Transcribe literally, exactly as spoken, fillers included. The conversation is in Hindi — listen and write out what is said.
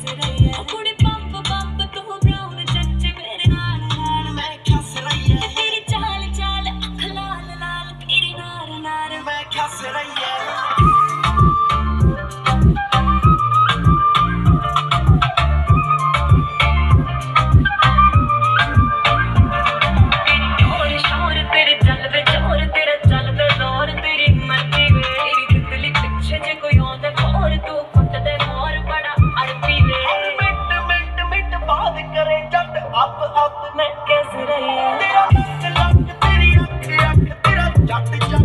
रही है कुड़ी पंप पंप तू ब्राउन चच मेरे नाल नाल मैं खस रही है तेरी चाल चाल अख लाल लाल तेरी नार नार मैं खस रही है up up मैं कैसे रही है तेरा लक लक तेरी अख अख तेरा जट